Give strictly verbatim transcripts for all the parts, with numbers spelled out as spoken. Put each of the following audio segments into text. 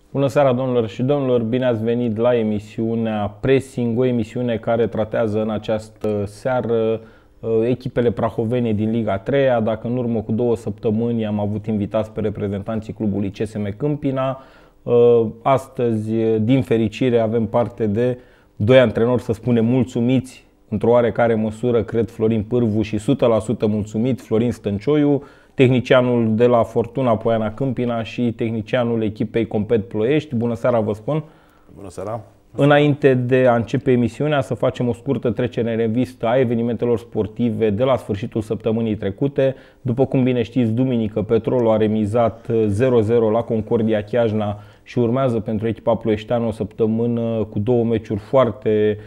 Bună seara, domnilor și domnilor! Bine ați venit la emisiunea Pressing, o emisiune care tratează în această seară echipele prahovene din Liga a treia. Dacă în urmă cu două săptămâni am avut invitați pe reprezentanții clubului C S M Câmpina, astăzi, din fericire, avem parte de doi antrenori, să spunem, mulțumiți într-o oarecare măsură, cred, Florin Pârvu și o sută la sută mulțumit Florin Stăncioiu, tehnicianul de la Fortuna Poiana Câmpina și tehnicianul echipei Compet Ploiești. Bună seara, vă spun! Bună seara! Înainte de a începe emisiunea, să facem o scurtă trecere în revistă a evenimentelor sportive de la sfârșitul săptămânii trecute. După cum bine știți, duminică Petrolul a remizat zero zero la Concordia Chiajna și urmează pentru echipa ploieșteană o săptămână cu două meciuri foarte,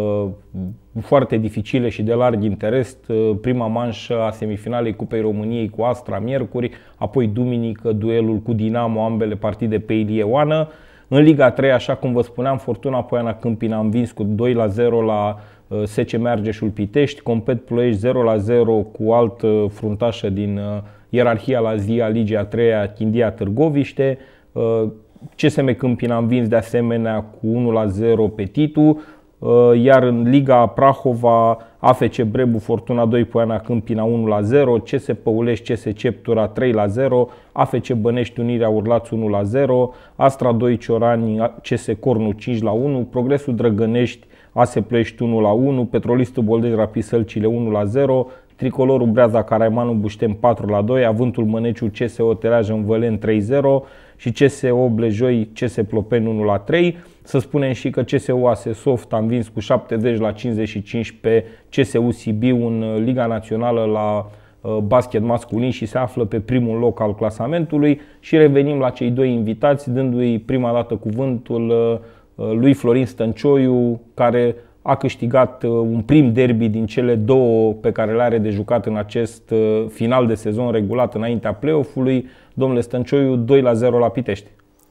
foarte dificile și de larg interes. Prima manșă a semifinalei Cupei României cu Astra miercuri, apoi duminică duelul cu Dinamo, ambele partide pe Ilie Oană. În Liga a treia, așa cum vă spuneam, Fortuna Poiana Câmpina a învins cu doi la zero la S C M Argeșul Pitești, Compet Ploiești zero la zero cu altă fruntașă din ierarhia la zi a Ligii a treia, Chindia Târgoviște. C S M Câmpina a învins de asemenea cu unu la zero pe Titu, iar în Liga Prahova, A F C Brebu Fortuna doi Poiana Câmpina unu la zero, C S Păulești C S Ceptura trei la zero, A F C Bănești Unirea Urlați unu la zero, Astra doi Ciorani C S Cornu cinci la unu, Progresul Drăgănești A S Ploiești unu la unu, Petrolistul Boldeni Rapid Sălcile unu la zero, Tricolorul Breaza Caraimanu Buștem patru la doi, Avântul Măneciu C S O Terajan Vălen trei zero și C S O Blejoi C S Plopeni unu la trei. Să spunem și că C S U A S Soft a învins cu șaptezeci la cincizeci și cinci pe C S U Sibiu în Liga Națională la basket masculin și se află pe primul loc al clasamentului. Și revenim la cei doi invitați, dându-i prima dată cuvântul lui Florin Stăncioiu, care a câștigat un prim derby din cele două pe care le are de jucat în acest final de sezon regulat înaintea play-off-ului. Domnule Stăncioiu, doi la zero la Pitești.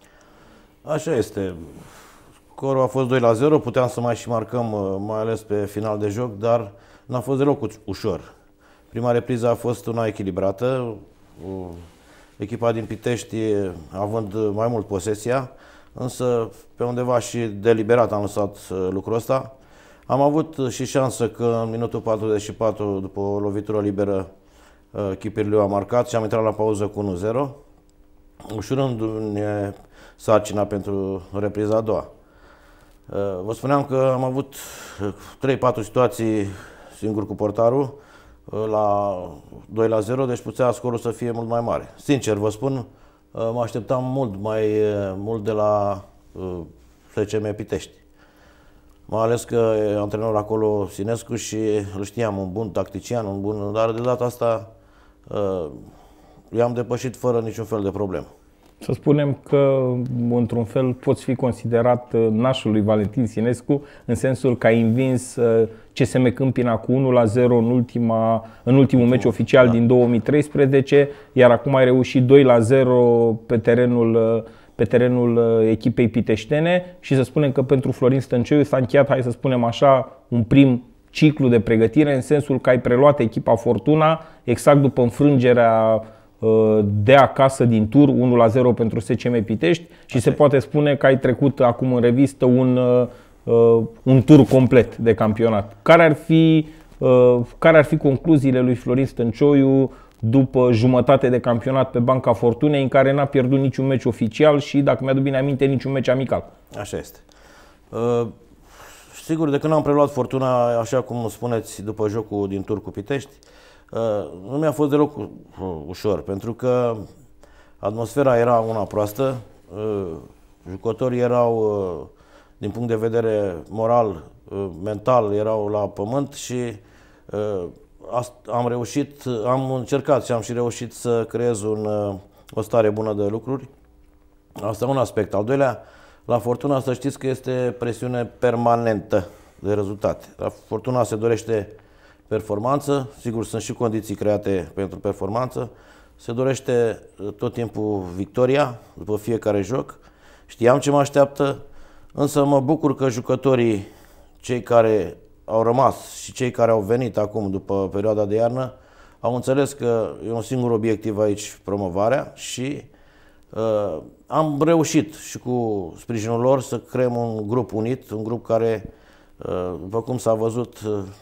Așa este. Scorul a fost doi la zero, puteam să mai și marcăm, mai ales pe final de joc, dar n-a fost deloc ușor. Prima repriză a fost una echilibrată, echipa din Pitești având mai mult posesia, însă pe undeva și deliberat am lăsat lucrul ăsta. Am avut și șansă că în minutul patruzeci și patru, după o lovitură liberă, Chipirliu a marcat și am intrat la pauză cu unu zero, ușurându-ne sarcina pentru repriza a doua. Vă spuneam că am avut trei patru situații singur cu portarul la doi la zero, deci putea scorul să fie mult mai mare. Sincer vă spun, mă așteptam mult mai mult de la S C M Pitești. Mai ales că e antrenor acolo Sinescu și îl știam, un bun tactician, un bun, dar de data asta i-am depășit fără niciun fel de problemă. Să spunem că, într-un fel, poți fi considerat nașul lui Valentin Sinescu, în sensul că ai învins C S M Câmpina cu unu la zero în, ultima, în ultimul meci oficial, da, din două mii treisprezece, iar acum ai reușit doi la zero pe terenul, pe terenul echipei piteștene și să spunem că pentru Florin Stăncioiu s-a încheiat, hai să spunem așa, un prim ciclu de pregătire, în sensul că ai preluat echipa Fortuna exact după înfrângerea de acasă din tur, unu la zero pentru S C M Pitești, și se poate spune că ai trecut acum în revistă un, un tur complet de campionat. Care ar fi, care ar fi concluziile lui Florin Stăncioiu după jumătate de campionat pe banca Fortunei, în care n-a pierdut niciun meci oficial și, dacă mi-aduc bine aminte, niciun meci amical? Așa este. Uh, sigur, de când am preluat Fortuna, așa cum spuneți, după jocul din tur cu Pitești, nu mi-a fost deloc ușor, pentru că atmosfera era una proastă, jucătorii erau, din punct de vedere moral, mental, erau la pământ și am reușit, am încercat și am și reușit să creez un, o stare bună de lucruri. Asta un aspect. Al doilea, la Fortuna să știți că este presiune permanentă de rezultate. La Fortuna se dorește performanță, sigur sunt și condiții create pentru performanță, se dorește tot timpul victoria după fiecare joc. Știam ce mă așteaptă, însă mă bucur că jucătorii, cei care au rămas și cei care au venit acum după perioada de iarnă, au înțeles că e un singur obiectiv aici, promovarea, și Am reușit și cu sprijinul lor să creăm un grup unit, un grup care, după cum s-a văzut,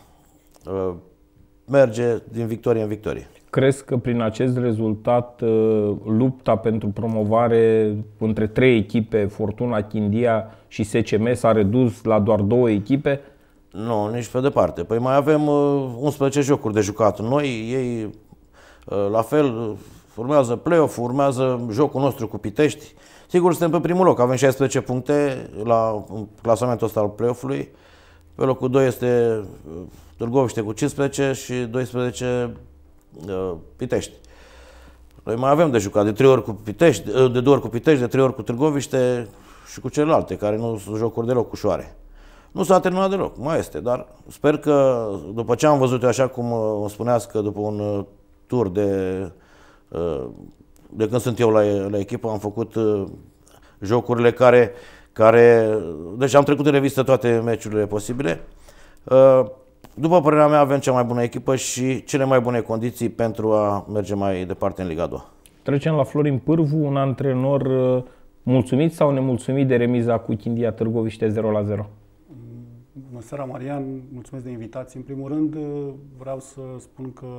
merge din victorie în victorie. Crezi că prin acest rezultat lupta pentru promovare între trei echipe, Fortuna, Chindia și S C M, s-a redus la doar două echipe? Nu, nici pe departe. Păi mai avem unsprezece jocuri de jucat. Noi, ei, la fel, urmează play-off, urmează jocul nostru cu Pitești. Sigur, suntem pe primul loc, avem șaisprezece puncte la clasamentul ăsta al play-off-ului. Pe locul doi este Târgoviște cu cincisprezece și doisprezece Pitești. Noi mai avem de jucat de trei ori cu Pitești, de două ori cu Pitești, de trei ori cu Târgoviște și cu celelalte, care nu sunt jocuri deloc ușoare. Nu s-a terminat deloc, mai este, dar sper că după ce am văzut eu, așa cum îmi spuneați, că după un tur de, de când sunt eu la, la echipă, am făcut jocurile care, care, deci am trecut în revistă toate meciurile posibile. După părerea mea, avem cea mai bună echipă și cele mai bune condiții pentru a merge mai departe în Liga a doua. Trecem la Florin Pârvu, un antrenor mulțumit sau nemulțumit de remiza cu Chindia Târgoviște zero la zero? Bună seara, Marian, mulțumesc de invitație. În primul rând, vreau să spun că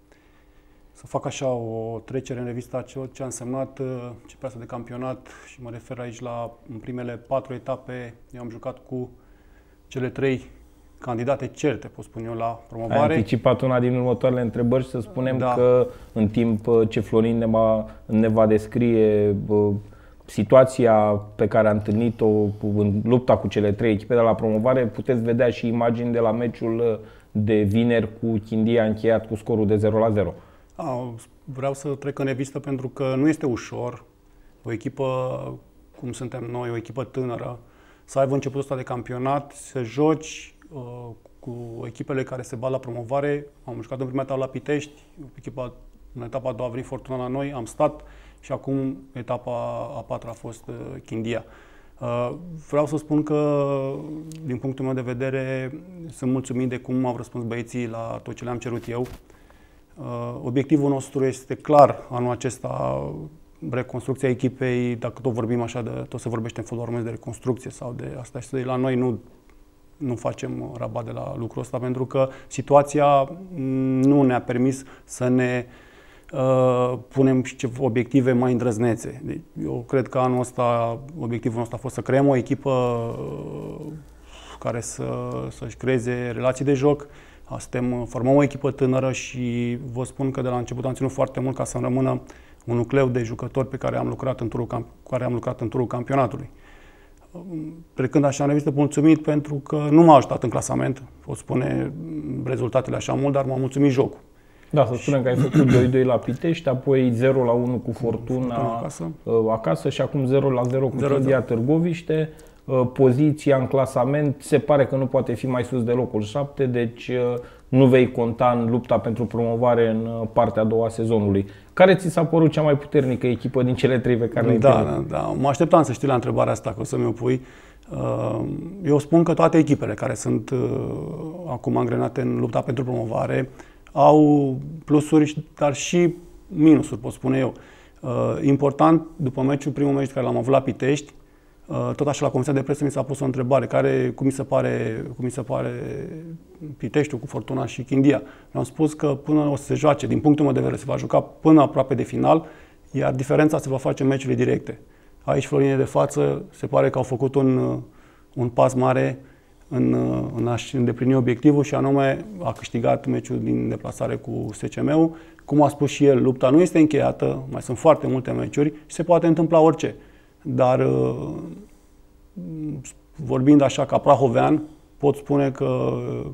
să fac așa o trecere în revista a ceea ce a însemnat începerea asta de campionat și mă refer aici la în primele patru etape. Eu am jucat cu cele trei candidate certe, pot spune eu, la promovare. Ai anticipat una din următoarele întrebări și să spunem da. că în timp ce Florin ne va, ne va descrie situația pe care a întâlnit-o în lupta cu cele trei echipe de la promovare, puteți vedea și imagini de la meciul de vineri cu Chindia încheiat cu scorul de zero la zero. A, vreau să trec în revistă pentru că nu este ușor o echipă cum suntem noi, o echipă tânără, să aibă începutul ăsta de campionat, să joci uh, cu echipele care se bat la promovare. Am jucat în prima etapă la Pitești, echipa, în etapa a doua a venit Fortuna la noi, am stat și acum etapa a patra a fost uh, Chindia. Uh, vreau să spun că, din punctul meu de vedere, sunt mulțumit de cum au răspuns băieții la tot ce le-am cerut eu. Uh, obiectivul nostru este clar anul acesta, reconstrucția echipei, dacă tot vorbim așa, de, tot se vorbește în fotbal românesc de reconstrucție sau de asta și la noi nu, nu facem rabat de la lucrul ăsta, pentru că situația nu ne-a permis să ne uh, punem și obiective mai îndrăznețe. Deci, eu cred că anul ăsta obiectivul nostru a fost să creăm o echipă uh, care să, să-și creeze relații de joc. Suntem, formăm o echipă tânără și vă spun că de la început am ținut foarte mult ca să rămână un nucleu de jucători pe care am lucrat în turul, cu care am lucrat în turul campionatului. Plecând așa în revistă, mulțumit pentru că nu m-a ajutat în clasament, pot spune rezultatele așa mult, dar m-a mulțumit jocul. Da, să spunem că ai făcut doi doi la Pitești, apoi zero la unu cu Fortuna, Fortuna acasă. acasă și acum zero la zero cu Chindia Târgoviște. Poziția în clasament se pare că nu poate fi mai sus de locul șapte, deci nu vei conta în lupta pentru promovare în partea a doua a sezonului. Care ți s-a părut cea mai puternică echipă din cele trei pe care le-ai da, da, da, mă așteptam să știi la întrebarea asta, că o să mi-o pui. Eu spun că toate echipele care sunt acum angrenate în lupta pentru promovare au plusuri, dar și minusuri, pot spune eu. Important, după meciul, primul meci care l-am avut la Pitești, tot așa la Comisia de Presă mi s-a pus o întrebare, care, cum mi se pare, cum mi se pare Piteștiul cu Fortuna și Chindia. Mi-am spus că până o să se joace, din punctul meu de vedere, se va juca până aproape de final, iar diferența se va face în meciurile directe. Aici, Florin de față, se pare că au făcut un, un pas mare în, în a-și îndeplini obiectivul și anume a câștigat meciul din deplasare cu S C M-ul. Cum a spus și el, lupta nu este încheiată, mai sunt foarte multe meciuri și se poate întâmpla orice. Dar vorbind așa ca prahovean, pot spune că,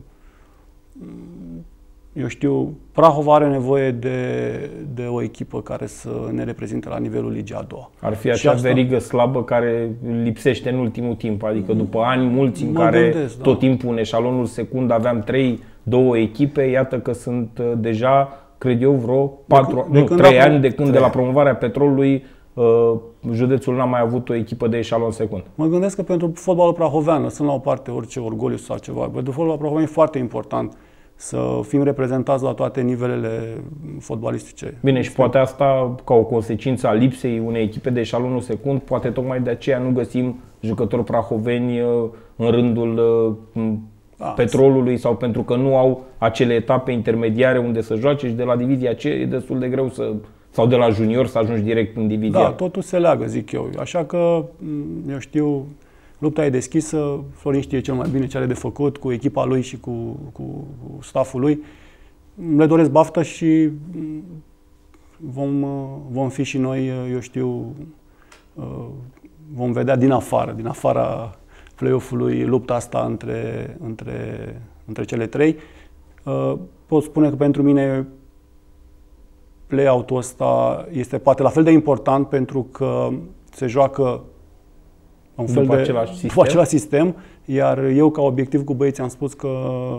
eu știu, Prahova are nevoie de, de o echipă care să ne reprezinte la nivelul Ligii a doua. Ar fi acea asta... verigă slabă care lipsește în ultimul timp, adică după ani mulți în care gândesc, tot da. timpul în eșalonul secund aveam trei, două echipe, iată că sunt deja, cred eu, vreo patru, de, de nu, trei ani de când trei. de la promovarea Petrolului județul n-a mai avut o echipă de eșalon secund. Mă gândesc că pentru fotbalul prahovean, lăsând la o parte orice orgoliu sau ceva, pentru fotbalul prahovean e foarte important să fim reprezentați la toate nivelele fotbalistice. Bine, și poate asta ca o consecință a lipsei unei echipe de eșalonul secund, poate tocmai de aceea nu găsim jucători prahoveni în rândul da, Petrolului sau pentru că nu au acele etape intermediare unde să joace și de la divizia C e destul de greu să, sau de la junior să ajungi direct în divizia. Da, totul se leagă, zic eu. Așa că, eu știu, lupta e deschisă, Florin știe cel mai bine ce are de făcut cu echipa lui și cu, cu, cu stafful lui. Le doresc baftă și vom, vom fi și noi, eu știu, vom vedea din afară, din afara play-off-ului lupta asta între, între, între cele trei. Pot spune că pentru mine play-out-ul ăsta este poate la fel de important pentru că se joacă un fel după de același sistem. După același sistem, iar eu ca obiectiv cu băieții am spus că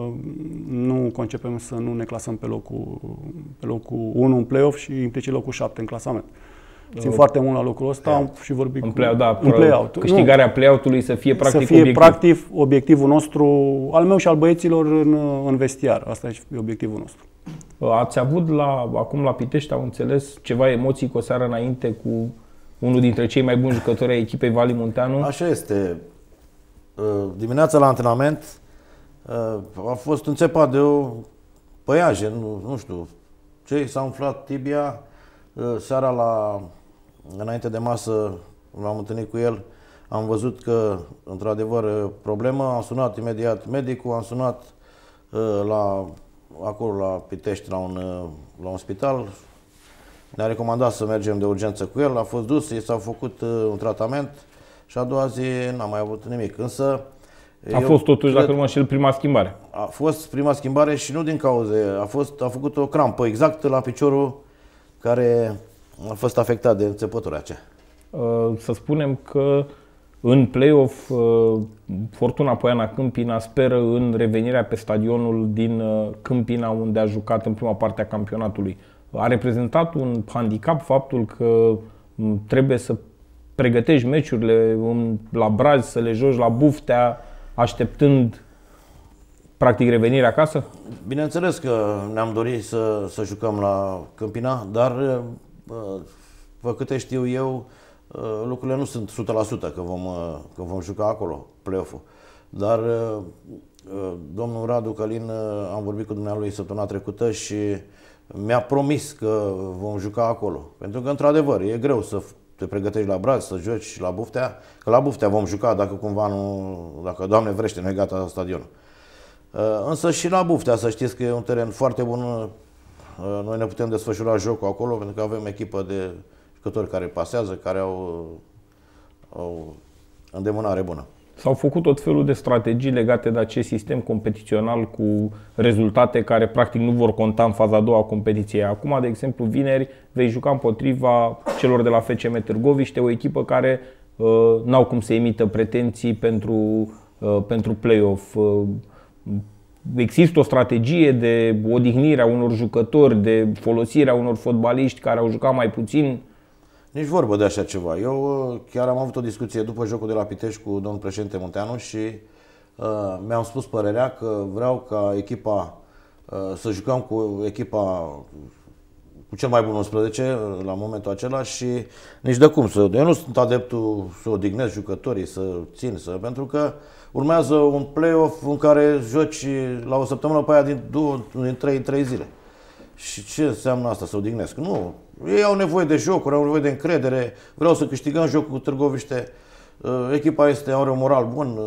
nu concepem să nu ne clasăm pe locul, pe locul unu în play-off și implicit locul șapte în clasament. Țin uh, foarte mult la locul ăsta, am și vorbit în cu play, da, în play-out. Câștigarea play-out-ului să fie practic să fie obiectiv. practic obiectivul nostru, al meu și al băieților în, în vestiar. Asta e obiectivul nostru. Ați avut la, acum la Pitești, am înțeles, ceva emoții cu o seară înainte cu unul dintre cei mai buni jucători ai echipei, Vali Munteanu? Așa este. Dimineața la antrenament a fost înțepat de o păiaje, nu, nu știu ce, s-a umflat tibia. Seara la, înainte de masă m-am întâlnit cu el, am văzut că într-adevăr problemă, am sunat imediat medicul, am sunat la, acolo la Pitești la un, la un spital. Ne-a recomandat să mergem de urgență cu el, a fost dus, i s-a făcut uh, un tratament și a doua zi n-a mai avut nimic. Însă a fost totuși, cred, dacă nu mă înșel, prima schimbare. A fost prima schimbare și nu din cauze, a, fost, a făcut o crampă exact la piciorul care a fost afectat de înțepătura aceea. Uh, să spunem că în play-off uh, Fortuna Poiana Câmpina speră în revenirea pe stadionul din uh, Câmpina, unde a jucat în prima parte a campionatului. A reprezentat un handicap faptul că trebuie să pregătești meciurile la Braz, să le joci la Buftea, așteptând practic revenirea acasă? Bineînțeles că ne-am dorit să, să jucăm la Câmpina, dar pe câte știu eu, lucrurile nu sunt o sută la sută că vom, că vom juca acolo, play-off-ul. Dar domnul Radu Călin, am vorbit cu dumnealui săptămâna trecută și mi-a promis că vom juca acolo. Pentru că, într-adevăr, e greu să te pregătești la Braz, să joci la Buftea, că la Buftea vom juca dacă cumva nu, dacă Doamne vrește, nu e gata stadionul. Însă și la Buftea, să știți că e un teren foarte bun, noi ne putem desfășura jocul acolo, pentru că avem echipă de jucători care pasează, care au, au îndemânare bună. S-au făcut tot felul de strategii legate de acest sistem competițional cu rezultate care practic nu vor conta în faza a doua a competiției. Acum, de exemplu, vineri vei juca împotriva celor de la F C M Târgoviște, o echipă care uh, n-au cum să emită pretenții pentru, uh, pentru play-off. Uh, există o strategie de odihnire a unor jucători, de folosire a unor fotbaliști care au jucat mai puțin? Nici vorbă de așa ceva. Eu chiar am avut o discuție după jocul de la Pitești cu domnul președinte Munteanu și uh, mi-am spus părerea că vreau ca echipa uh, să jucăm cu echipa cu cel mai bun unsprezece la momentul acela și nici de cum să... Eu nu sunt adeptul să odihnesc jucătorii, să țin, să, pentru că urmează un play-off în care joci la o săptămână pe aia din, două, din trei, trei zile. Și ce înseamnă asta, să odihnesc? Nu. Ei au nevoie de jocuri, au nevoie de încredere. Vreau să câștigăm jocul cu Târgoviște. Echipa este, are un moral bun.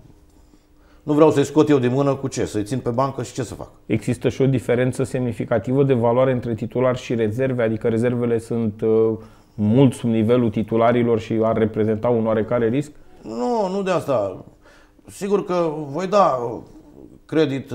Nu vreau să-i scot eu din mână cu ce? Să-i țin pe bancă și ce să fac? Există și o diferență semnificativă de valoare între titulari și rezerve? Adică rezervele sunt uh, mult sub nivelul titularilor și ar reprezenta un oarecare risc? Nu, nu de asta. Sigur că voi da credit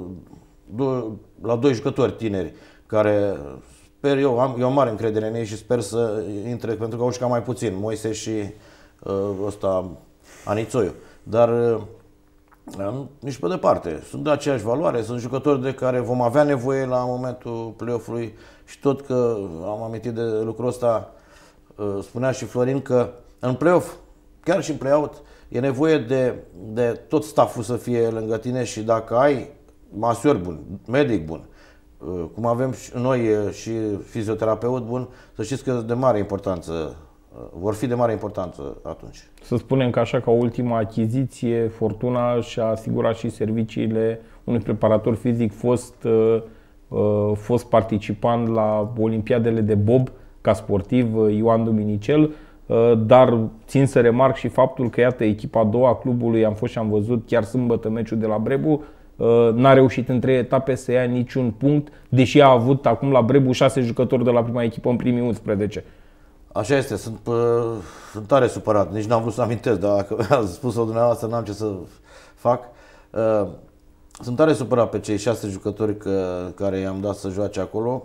la doi jucători tineri care sper eu, am eu mare încredere în ei și sper să intre, pentru că au jucat mai puțin, Moise și uh, ăsta Anițoiu. Dar uh, nici pe departe, sunt de aceeași valoare, sunt jucători de care vom avea nevoie la momentul play-off-ului și tot că am amintit de lucrul ăsta, uh, spunea și Florin că în play-off, chiar și în play-out, e nevoie de, de tot stafful să fie lângă tine și dacă ai masior bun, medic bun, cum avem și noi și fizioterapeut bun, să știți că de mare importanță, vor fi de mare importanță atunci. Să spunem că așa ca ultima achiziție, Fortuna și-a asigurat și serviciile unui preparator fizic fost, fost participant la Olimpiadele de bob ca sportiv, Ioan Duminicel, dar țin să remarc și faptul că, iată, echipa a doua a clubului, am fost și am văzut chiar sâmbătă meciul de la Brebu, n-a reușit în trei etape să ia niciun punct, deși a avut acum la Brebu șase jucători de la prima echipă în primii unsprezece. Așa este, sunt, pă, sunt tare supărat, nici n-am vrut să amintesc, dar dacă ați spus-o dumneavoastră, n-am ce să fac. Sunt tare supărat pe cei șase jucători că, care i-am dat să joace acolo.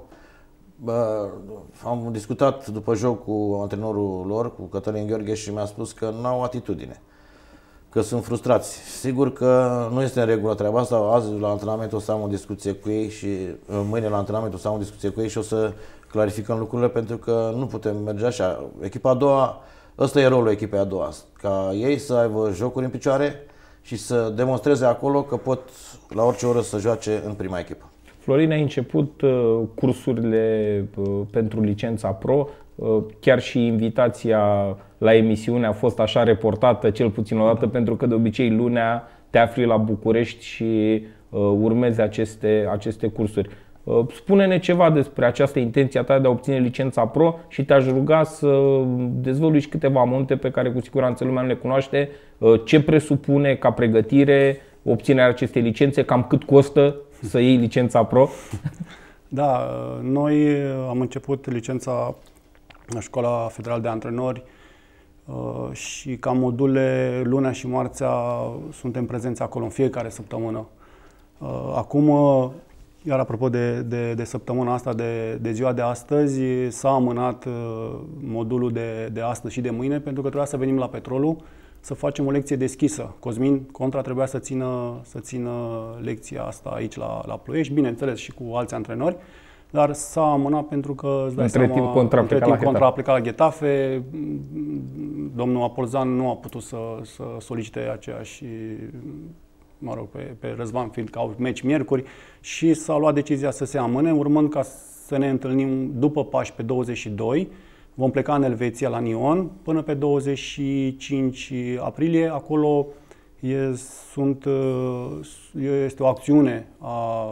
Am discutat după joc cu antrenorul lor, cu Cătălin Gheorghe, și mi-a spus că n-au atitudine, că sunt frustrați. Sigur că nu este în regulă treaba asta. Azi la antrenament o să am o discuție cu ei și mâine la antrenament o să am o discuție cu ei și o să clarificăm lucrurile, pentru că nu putem merge așa. Echipa a doua, ăsta e rolul echipei a doua, ca ei să aibă jocuri în picioare și să demonstreze acolo că pot la orice oră să joace în prima echipă. Florin, a început uh, cursurile uh, pentru licența pro, uh, chiar și invitația la emisiune a fost așa reportată, cel puțin o dată, da. Pentru că de obicei lunea te afli la București și uh, urmezi aceste, aceste cursuri. Uh, spune-ne ceva despre această intenție a ta de a obține licența pro și te-aș ruga să dezvălui și câteva amănunte pe care cu siguranță lumea nu le cunoaște. Uh, ce presupune ca pregătire obținerea acestei licențe, cam cât costă să iei licența pro? Da, noi am început licența la Școala Federală de Antrenori și ca module lunea și marțea suntem prezenți acolo în fiecare săptămână. Acum, iar apropo de, de, de săptămâna asta, de, de ziua de astăzi, s-a amânat modulul de, de astăzi și de mâine pentru că trebuia să venim la Petrolul să facem o lecție deschisă. Cosmin Contra trebuia să țină, să țină lecția asta aici la, la Ploiești, bineînțeles și cu alți antrenori, dar s-a amânat pentru că, îți dai între seama, timp Contra între timp la Contra a plecat la Getafe, domnul Apolzan nu a putut să, să solicite aceeași, mă rog, pe, pe Răzvan, fiindcă au meci miercuri, și s-a luat decizia să se amâne, urmând ca să ne întâlnim după Paști pe douăzeci și doi. Vom pleca în Elveția la Nyon până pe douăzeci și cinci aprilie. Acolo e, sunt, este o acțiune a,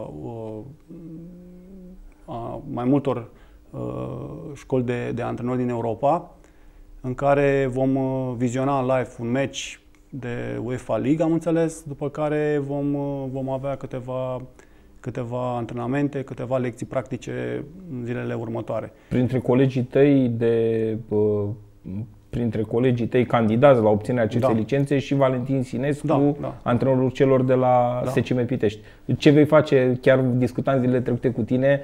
a mai multor școli de, de antrenori din Europa, în care vom viziona în live un meci de UEFA League, am înțeles, după care vom, vom avea câteva câteva antrenamente, câteva lecții practice în zilele următoare. Printre colegii tăi de printre colegii tăi candidați la obținerea acestei da. licențe și Valentin Sinescu, da, da. antrenorul celor de la da. S C M Pitești. Ce vei face? Chiar discutam zilele trecute cu tine,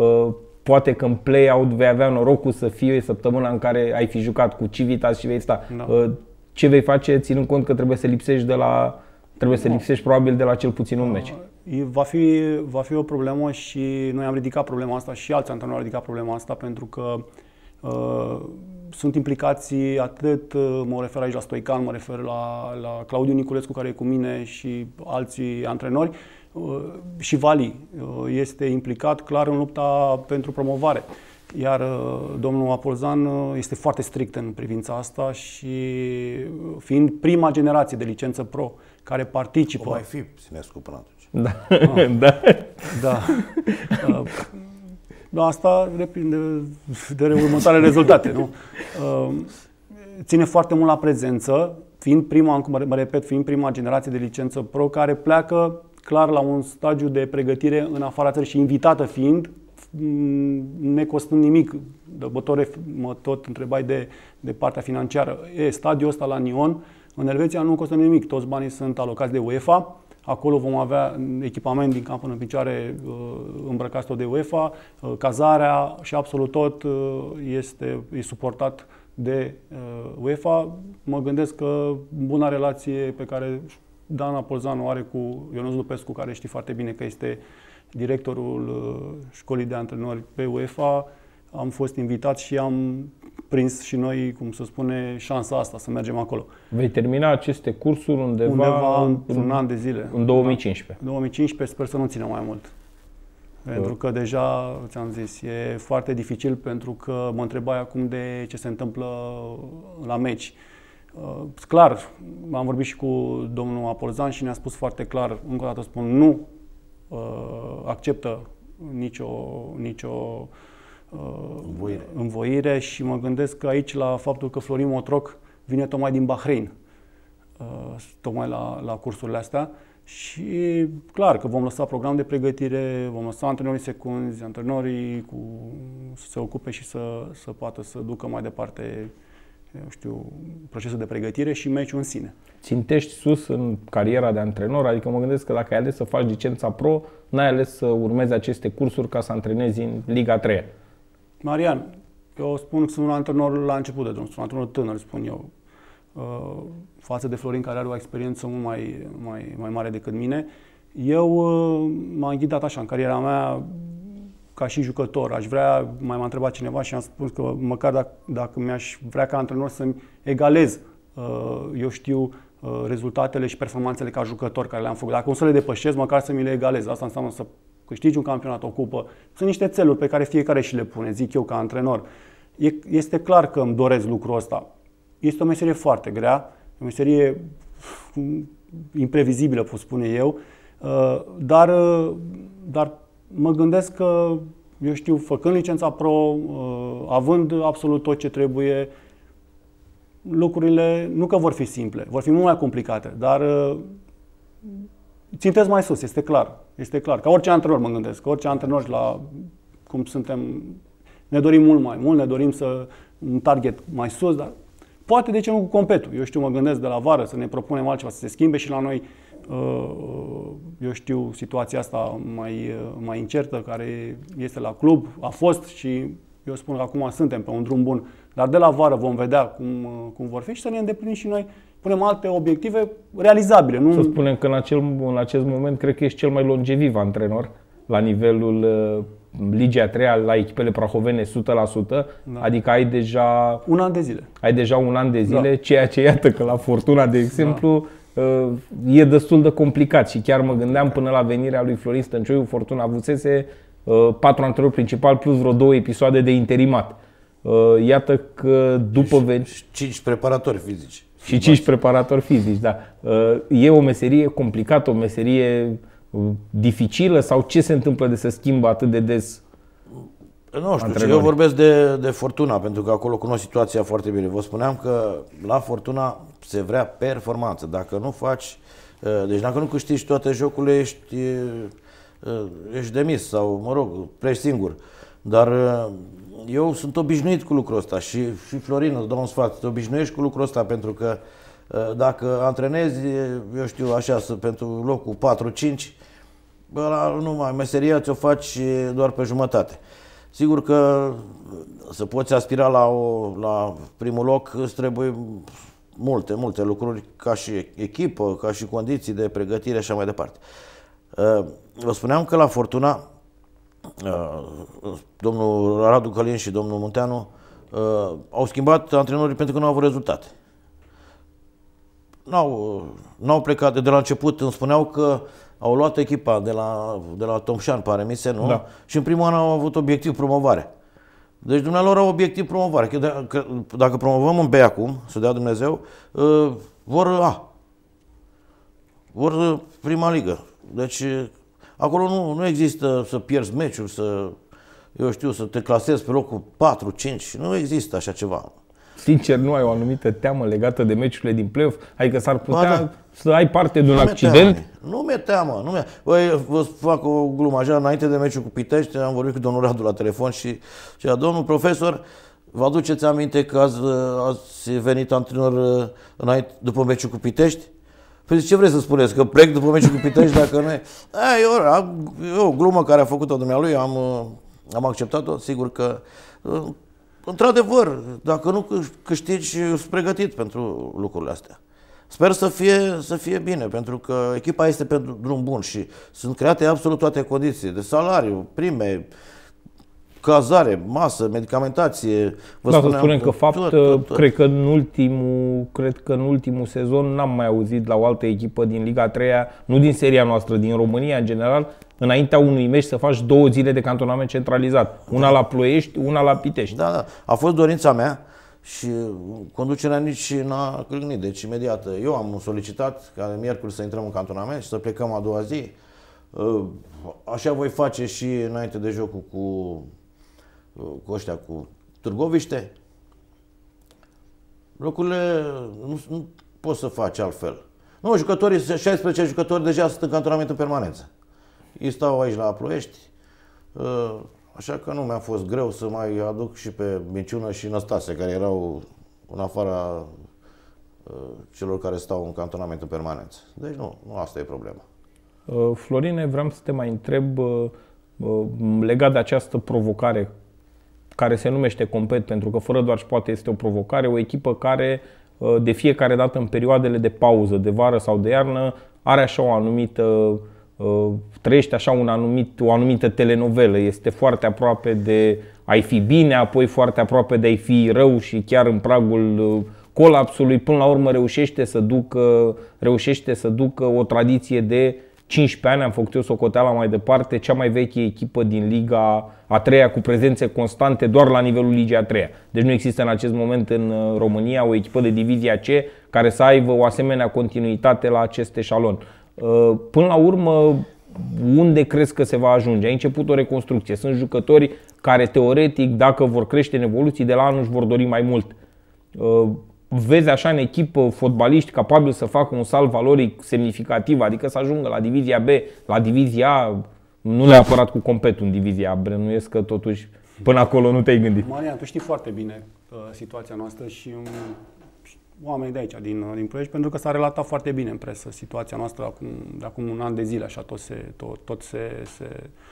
poate că în play-out vei avea norocul să fie săptămâna în care ai fi jucat cu Civitas și vei sta. Da. Ce vei face ținând cont că trebuie să lipsești de la trebuie să lipsești probabil de la cel puțin un meci? Va fi, va fi o problemă și noi am ridicat problema asta și alți antrenori au ridicat problema asta, pentru că uh, sunt implicații atât, uh, mă refer aici la Stoican, mă refer la, la Claudiu Niculescu, care e cu mine, și alții antrenori, uh, și Vali uh, este implicat clar în lupta pentru promovare. Iar uh, domnul Apolzan uh, este foarte strict în privința asta și uh, fiind prima generație de licență pro care participă... O mai fi Sinescu până atunci. Da. Ah. da. Da. Uh, da, asta depinde de, de următoarele rezultate, nu? Uh, ține foarte mult la prezență, fiind prima, mă repet, fiind prima generație de licență pro care pleacă clar la un stadiu de pregătire în afara țării și invitată fiind, necostând nimic. Mă tot, mă tot întrebai de, de partea financiară. E, stadiul ăsta la Nyon, în Elveția, nu costă nimic. Toți banii sunt alocați de UEFA. Acolo vom avea echipament din cap până în picioare, îmbrăcați tot de UEFA. Cazarea și absolut tot este e suportat de UEFA. Mă gândesc că buna relație pe care Dan Apolzan o are cu Ionuț Lupescu, care știi foarte bine că este directorul școlii de antrenori pe UEFA, am fost invitat și am prins și noi, cum se spune, șansa asta să mergem acolo. Vei termina aceste cursuri undeva, undeva într-un an de zile. În două mii cincisprezece. două mii cincisprezece sper să nu țină mai mult. Pentru că deja, ți-am zis, e foarte dificil pentru că mă întrebai acum de ce se întâmplă la meci. Clar, am vorbit și cu domnul Apolzan și ne-a spus foarte clar, încă o dată spun, nu acceptă nicio, nicio învoire. învoire și mă gândesc că aici la faptul că Florin Motroc vine tocmai din Bahrain, tocmai la, la cursurile astea. Și clar că vom lăsa program de pregătire, vom lăsa antrenorii secunzi, antrenorii cu, să se ocupe și să, să poată să ducă mai departe, eu știu, procesul de pregătire și meciul în sine. Țintești sus în cariera de antrenor? Adică mă gândesc că dacă ai ales să faci licența pro, n-ai ales să urmezi aceste cursuri ca să antrenezi în Liga a treia. Marian, eu spun că sunt un antrenor la început de drum, sunt un antrenor tânăr, spun eu. Uh, față de Florin, care are o experiență mult mai, mai, mai mare decât mine. Eu uh, m-am ghidat așa în cariera mea ca și jucător. Aș vrea, mai m-a întrebat cineva și am spus că măcar dacă, dacă mi-aș vrea ca antrenor să-mi egalez, uh, eu știu, uh, rezultatele și performanțele ca jucător care le-am făcut. Dacă nu să le depășesc, măcar să mi le egalez. Asta înseamnă să câștigi un campionat, o cupă. Sunt niște țeluri pe care fiecare și le pune, zic eu ca antrenor. E, este clar că îmi doresc lucrul ăsta. Este o meserie foarte grea, o meserie imprevizibilă, pot spune eu, dar, dar mă gândesc că, eu știu, făcând licența pro, având absolut tot ce trebuie, lucrurile nu că vor fi simple, vor fi mult mai complicate, dar țintesc mai sus, este clar. Este clar. Ca orice antrenor mă gândesc, orice antrenor la cum suntem, ne dorim mult mai mult, ne dorim să un target mai sus, dar poate de ce nu cu competul. Eu știu, mă gândesc de la vară să ne propunem altceva, să se schimbe și la noi, eu știu, situația asta mai, mai incertă care este la club, a fost și eu spun că acum suntem pe un drum bun, dar de la vară vom vedea cum, cum vor fi și să ne îndeplinim și noi, punem alte obiective realizabile. Nu... Să spunem că în, acel, în acest moment cred că ești cel mai longeviv antrenor la nivelul Ligii a treia, la echipele prahovene o sută la sută, da. Adică ai deja un an de zile. Ai deja un an de zile, da. Ceea ce iată că la Fortuna, de exemplu, da. E destul de complicat și chiar mă gândeam până la venirea lui Florin Stăncioiu, Fortuna avusese patru antrenori principali plus vreo două episoade de interimat. Iată că după veni... cinci preparatori fizici. Și cinci preparatori fizici, da. E o meserie complicată, o meserie dificilă sau ce se întâmplă de se schimbă atât de des? Nu știu, eu vorbesc de, de Fortuna, pentru că acolo cunosc situația foarte bine. Vă spuneam că la Fortuna se vrea performanță. Dacă nu faci, deci dacă nu câștigi toate jocurile, ești, ești demis sau, mă rog, pleci singur. Dar eu sunt obișnuit cu lucrul ăsta și, și Florin, îți dau un sfat, te obișnuiești cu lucrul ăsta pentru că dacă antrenezi, eu știu, așa, pentru locul patru cinci, numai meseria ți-o faci doar pe jumătate. Sigur că să poți aspira la, o, la primul loc îți trebuie multe, multe lucruri ca și echipă, ca și condiții de pregătire și așa mai departe. Vă spuneam că la Fortuna, domnul Radu Călin și domnul Munteanu au schimbat antrenorii pentru că nu au avut rezultate. N-au, n-au plecat de, de la început, îmi spuneau că au luat echipa de la, de la Tomșan, pare mi se, nu? Da. Și în primul an au avut obiectiv promovare. Deci dumnealor au obiectiv promovare. Că de, că, dacă promovăm în B acum, să dea Dumnezeu, uh, vor A. Vor uh, prima ligă. Deci uh, acolo nu, nu există să pierzi meciul, să, eu știu, să te clasezi pe locul patru cinci. Nu există așa ceva. Sincer, nu ai o anumită teamă legată de meciurile din play-off? Adică s-ar putea ba, da. să ai parte de un nu accident? Teamă. Nu mi-e teamă. Nu mi-e. Băi, vă fac o glumă așa, înainte de meciul cu Pitești, am vorbit cu domnul Radu la telefon și zicea, domnul profesor, vă aduceți aminte că ați, ați venit antrenor înainte, după meciul cu Pitești? Păi ce vreți să spuneți? Că plec după meciul cu Pitești dacă nu e? E o, o glumă care a făcut-o dumnealui, am, am acceptat-o, sigur că... Într-adevăr, dacă nu câștigi, sunt pregătit pentru lucrurile astea. Sper să fie, să fie bine, pentru că echipa este pe drum bun și sunt create absolut toate condiții de salariu, prime, cazare, masă, medicamentație. Vă da, să spuneam, spunem că fapt, tot, tot, tot. cred că în ultimul, cred că în ultimul sezon n-am mai auzit la o altă echipă din Liga a treia, nu din seria noastră, din România în general, înaintea unui meci să faci două zile de cantonament centralizat. Una la Ploiești, una la Pitești. Da, da. A fost dorința mea și conducerea nici n-a cârnit. Deci imediat eu am solicitat ca miercuri să intrăm în cantonament și să plecăm a doua zi. Așa voi face și înainte de jocul cu, cu ăștia, cu Târgoviște. Locurile nu, nu poți să faci altfel. Nu, jucătorii, șaisprezece jucători deja sunt în cantonament în permanență. Ei stau aici la Ploiești, așa că nu mi-a fost greu să mai aduc și pe Minciună și Năstase, care erau în afara celor care stau în cantonament în permanență. Deci nu, nu asta e problema. Florine, vreau să te mai întreb legat de această provocare care se numește Compet, pentru că fără doar și poate este o provocare, o echipă care de fiecare dată în perioadele de pauză, de vară sau de iarnă, are așa o anumită, trăiește așa un anumit, o anumită telenovelă, este foarte aproape de a-i fi bine, apoi foarte aproape de a-i fi rău și chiar în pragul colapsului, până la urmă reușește să ducă, reușește să ducă o tradiție de cincisprezece ani, am făcut eu socoteala mai departe, cea mai veche echipă din Liga a treia cu prezențe constante doar la nivelul Ligii a treia. Deci nu există în acest moment în România o echipă de divizia C care să aibă o asemenea continuitate la acest eșalon. Până la urmă, unde crezi că se va ajunge? Ai început o reconstrucție. Sunt jucători care teoretic, dacă vor crește în evoluții, de la anul își vor dori mai mult. Vezi așa în echipă fotbaliști capabili să facă un salt valoric semnificativ, adică să ajungă la divizia B, la divizia A, nu neapărat cu Competul în divizia A, bănuiesc că totuși până acolo nu te-ai gândit. Marian, tu știi foarte bine uh, situația noastră și um, oamenii de aici, din, din Ploiești, pentru că s-a relatat foarte bine în presă situația noastră acum, de acum un an de zile, așa tot se, tot, tot se, se,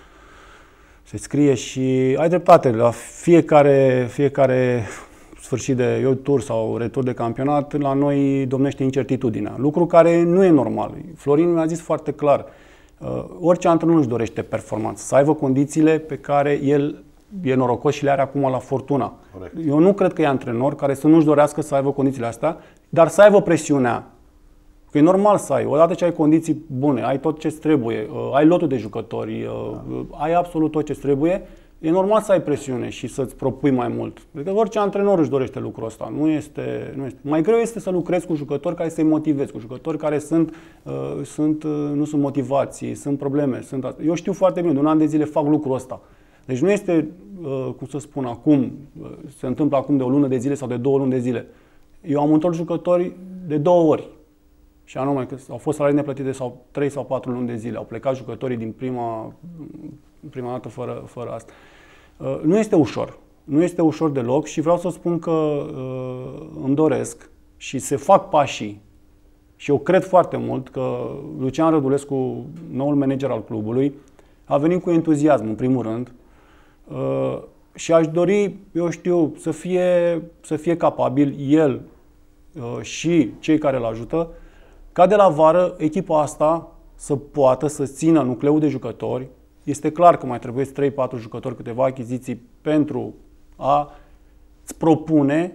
se scrie și ai dreptate, la fiecare, fiecare sfârșit de eu tur sau retur de campionat, la noi domnește incertitudinea. Lucru care nu e normal. Florin mi-a zis foarte clar, uh, orice antrenor nu își dorește performanță, să aibă condițiile pe care el e norocos și le are acum la Fortuna. Corect. Eu nu cred că e antrenor care să nu-și dorească să aibă condițiile astea, dar să aibă presiunea. Că e normal să ai. Odată ce ai condiții bune, ai tot ce trebuie, uh, ai lotul de jucători, uh, da. ai absolut tot ce trebuie, e normal să ai presiune și să-ți propui mai mult. Adică orice antrenor își dorește lucrul ăsta. Nu este, nu este. Mai greu este să lucrezi cu jucători care să-i motivezi, cu jucători care sunt, uh, sunt, uh, nu sunt motivați, sunt probleme. Sunt... Eu știu foarte bine, de un an de zile fac lucrul ăsta. Deci nu este, uh, cum să spun, acum, uh, se întâmplă acum de o lună de zile sau de două luni de zile. Eu am întors jucători de două ori. Și anume că au fost salarii neplătite sau trei sau patru luni de zile. Au plecat jucătorii din prima, prima dată fără, fără asta. Uh, nu este ușor. Nu este ușor deloc și vreau să spun că uh, îmi doresc și se fac pașii. Și eu cred foarte mult că Lucian Rădulescu, noul manager al clubului, a venit cu entuziasm în primul rând uh, și aș dori, eu știu, să fie, să fie capabil el uh, și cei care îl ajută ca de la vară echipa asta să poată să țină nucleul de jucători. Este clar că mai trebuie trei patru jucători, câteva achiziții pentru a-ți propune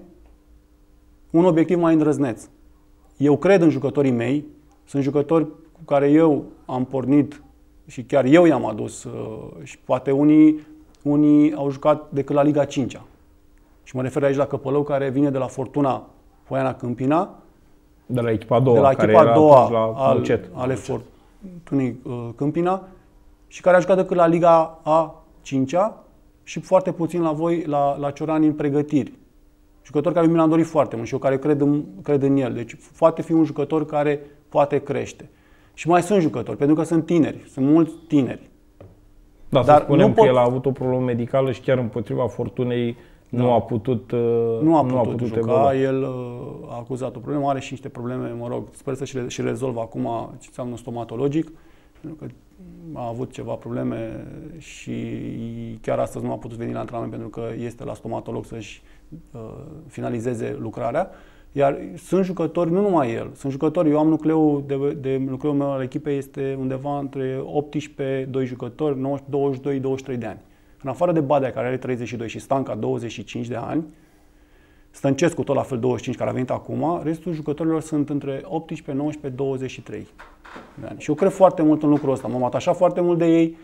un obiectiv mai îndrăzneț. Eu cred în jucătorii mei, sunt jucători cu care eu am pornit și chiar eu i-am adus și poate unii, unii au jucat decât la Liga a cincea. Și mă refer aici la Căpălău, care vine de la Fortuna Poiana Câmpina, de la echipa a doua, de la care echipa era a doua la al, Bucet. ale Fortunii uh, Câmpina și care a jucat decât la Liga a cincea și foarte puțin la voi, la, la Ciorani, în pregătiri. Jucător care mi l-am dorit foarte mult și eu care cred în, cred în el. Deci poate fi un jucător care poate crește. Și mai sunt jucători, pentru că sunt tineri, sunt mulți tineri. Da, Dar să spunem că pot... el a avut o problemă medicală și chiar împotriva Fortunei da. nu a putut Nu a nu putut, a putut juca, evolua. El a acuzat o problemă, are și niște probleme, mă rog, sper să și, și rezolvă acum ce înseamnă stomatologic, pentru că a avut ceva probleme și chiar astăzi nu a putut veni la antrenament pentru că este la stomatolog să-și uh, finalizeze lucrarea. Iar sunt jucători, nu numai el, sunt jucători, eu am nucleul, de, de, nucleul meu al echipei este undeva între optsprezece, doi jucători, douăzeci și doi douăzeci și trei de ani. În afară de Badea, care are treizeci și doi, și Stanca, douăzeci și cinci de ani, Stăncescu, tot la fel, douăzeci și cinci, care a venit acum, restul jucătorilor sunt între optsprezece, nouăsprezece, douăzeci și trei de ani. Și eu cred foarte mult în lucrul ăsta. M-am atașat foarte mult de ei.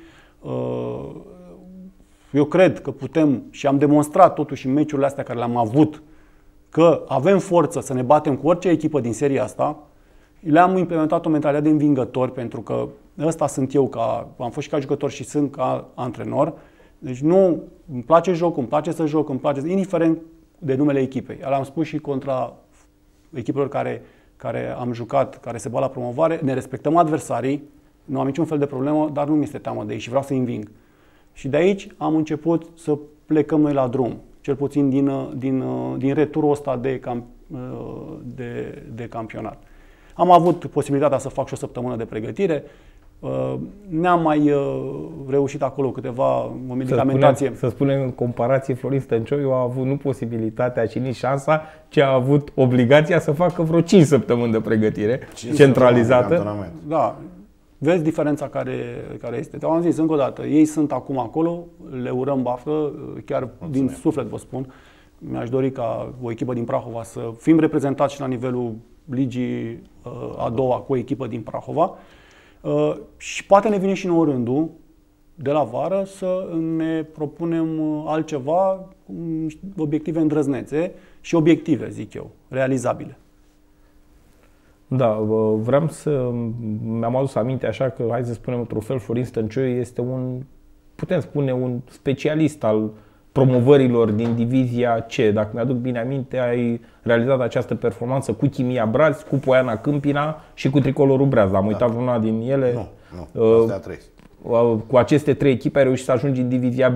Eu cred că putem, și am demonstrat totuși în meciurile astea care le-am avut, că avem forță să ne batem cu orice echipă din seria asta. Le-am implementat o mentalitate de învingători, pentru că ăsta sunt eu, ca, am fost și ca jucător și sunt ca antrenor. Deci nu, îmi place jocul, îmi place să joc, îmi place, indiferent de numele echipei. Le-am spus și contra echipelor care, care am jucat, care se bat la promovare, ne respectăm adversarii, nu am niciun fel de problemă, dar nu mi este teamă de ei și vreau să-i înving. Și de aici am început să plecăm noi la drum, cel puțin din, din, din returul ăsta de, camp, de, de campionat. Am avut posibilitatea să fac și o săptămână de pregătire. Ne-am mai reușit acolo câteva medicamentație. Să spunem, să spunem în comparație, Florin Stăncioiu a avut nu posibilitatea, ci nici șansa, ci a avut obligația să facă vreo cinci săptămâni de pregătire centralizată. Da. Vezi diferența care, care este. Te-am zis încă o dată, ei sunt acum acolo, le urăm baftă, chiar Mulțumim. Din suflet vă spun. Mi-aș dori ca o echipă din Prahova să fim reprezentați și la nivelul ligii a doua cu o echipă din Prahova. Uh, și poate ne vine și nouă rândul de la vară să ne propunem altceva, obiective îndrăznețe și obiective, zic eu, realizabile. Da, vreau să mi-am adus aminte așa că, hai să spunem într-un fel, Florin Stăncioiu este un, putem spune, un specialist al promovărilor din divizia C. Dacă mi-aduc bine aminte, ai realizat această performanță cu Chimia Brazi, cu Poiana Câmpina și cu Tricolorul Breaz. Am uitat vreuna din ele? Nu, nu, astea trei. Cu aceste trei echipe ai reușit să ajungi în divizia B.